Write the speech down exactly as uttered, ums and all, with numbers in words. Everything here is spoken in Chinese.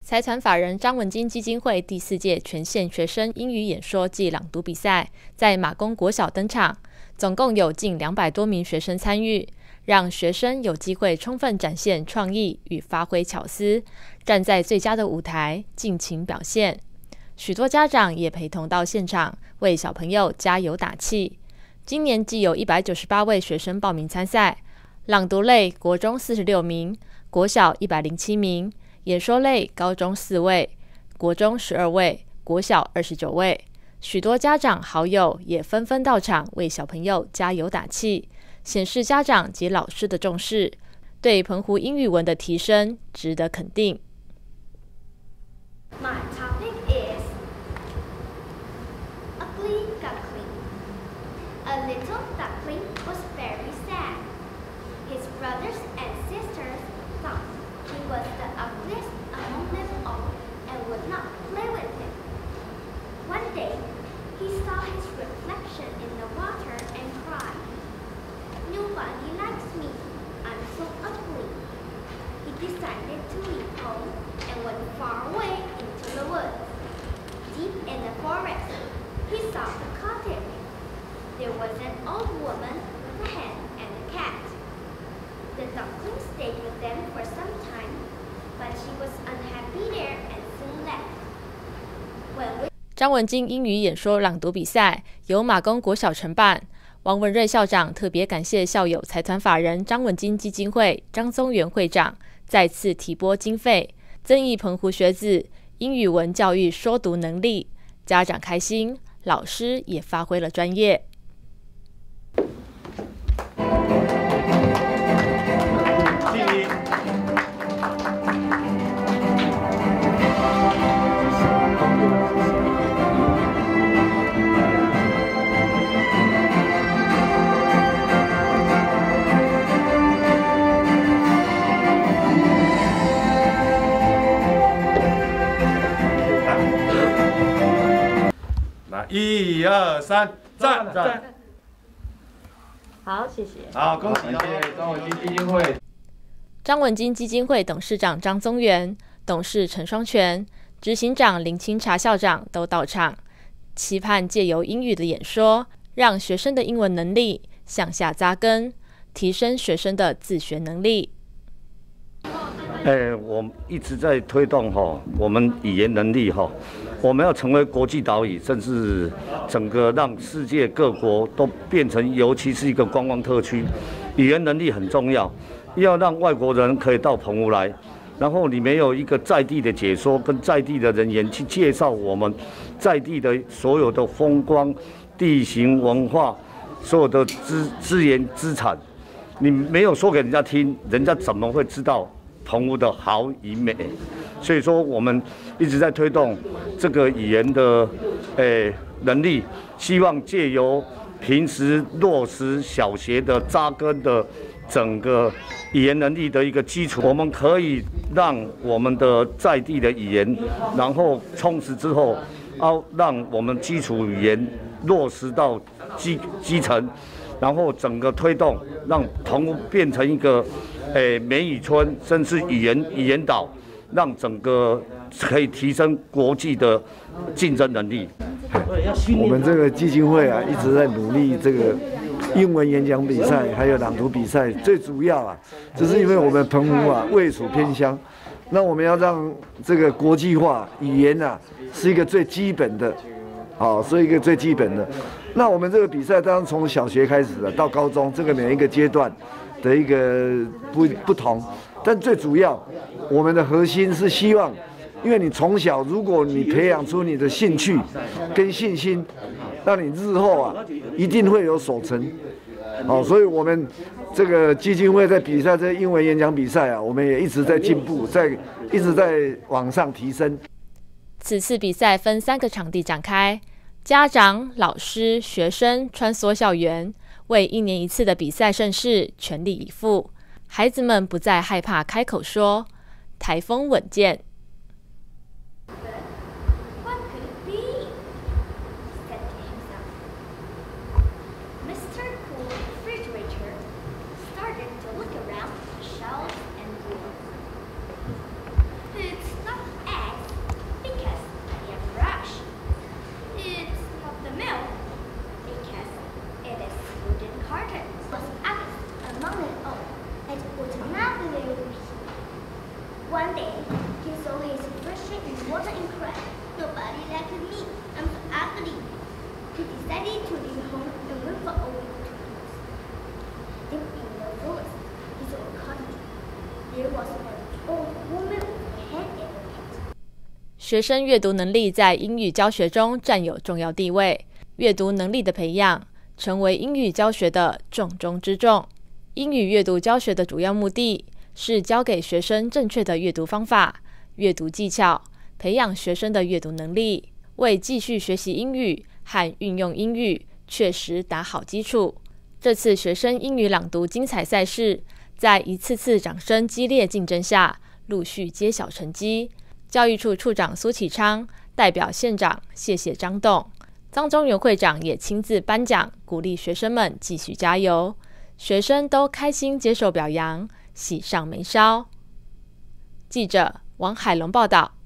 财团法人张文金基金会第四届全县学生英语演说暨朗读比赛在马公国小登场，总共有近两百多名学生参与，让学生有机会充分展现创意与发挥巧思，站在最佳的舞台尽情表现。许多家长也陪同到现场，为小朋友加油打气。今年既有一百九十八位学生报名参赛，朗读类国中四十六名，国小一百零七名，演说类高中四位，国中十二位，国小二十九位。许多家长好友也纷纷到场为小朋友加油打气，显示家长及老师的重视，对澎湖英语文的提升值得肯定。 My topic is Ugly Duckling. A little duckling was very sad. His brothers and sisters thought he was the ugliest among them all and would not play with him. One day, he saw his reflection in the water and cried, "Nobody likes me. I'm so ugly." He decided to leave home and went far away into the woods. Deep in the forest, he saw a cottage. There was an old woman with a hen and a cat. The duckling stayed with them for some time, but she was unhappy there and soon left. When we 张文金英语演说朗读比赛由马公国小承办，王文瑞校长特别感谢校友财团法人张文金基金会张宗元会长再次提拨经费，增益澎湖学子英语文教育说读能力，家长开心，老师也发挥了专业。 一二三，赞赞！ 好，谢谢。 好，恭喜张文金基金会。 张文金基金会董事长张宗元、董事陈双全、执行长林清茶校长都到场，期盼借由英语的演说，让学生的英文能力向下扎根，提升学生的自学能力。 哎，我一直在推动哈，我们语言能力哈，我们要成为国际岛屿，甚至整个让世界各国都变成，尤其是一个观光特区，语言能力很重要，要让外国人可以到澎湖来，然后里面有一个在地的解说跟在地的人员去介绍我们在地的所有的风光、地形、文化，所有的资资源资产，你没有说给人家听，人家怎么会知道澎湖的好与美？所以说，我们一直在推动这个语言的诶能力，希望借由平时落实小学的扎根的整个语言能力的一个基础，我们可以让我们的在地的语言，然后充实之后，要让我们基础语言落实到基基层，然后整个推动，让澎湖变成一个诶美语村，甚至语言语言岛。让整个可以提升国际的竞争能力。 我们这个基金会啊，一直在努力这个英文演讲比赛，还有朗读比赛。最主要啊，就是因为我们澎湖啊位处偏乡，那我们要让这个国际化语言啊是一个最基本的，好，是一个最基本的。那我们这个比赛当然从小学开始的，到高中，这个每一个阶段的一个不不同。但最主要，我们的核心是希望，因为你从小，如果你培养出你的兴趣跟信心，那你日后啊一定会有所成。好，所以我们这个基金会在比赛这英文演讲比赛啊，我们也一直在进步，在一直在往上提升。 此次比赛分三个场地展开，家长、老师、学生穿梭校园，为一年一次的比赛盛事全力以赴。孩子们不再害怕开口说，台风稳健。 What could it be? He said to himself. Mister Cool Refrigerator started to look around the shelves and drawers. It's not eggs. One day, he saw his reflection in water and cried, "Nobody likes me. I'm so ugly." He decided to leave home and went for a week. Deep in the forest, he saw a cottage. There was an old woman with a head and a cat. 学生阅读能力在英语教学中占有重要地位，阅读能力的培养成为英语教学的重中之重。英语阅读教学的主要目的是教给学生正确的阅读方法、阅读技巧，培养学生的阅读能力，为继续学习英语和运用英语确实打好基础。这次学生英语朗读精彩赛事，在一次次掌声激烈竞争下，陆续揭晓成绩。教育处处长苏启昌代表县长谢谢张栋，张中原会长也亲自颁奖，鼓励学生们继续加油。学生都开心接受表扬，喜上眉梢。记者王海龙报道。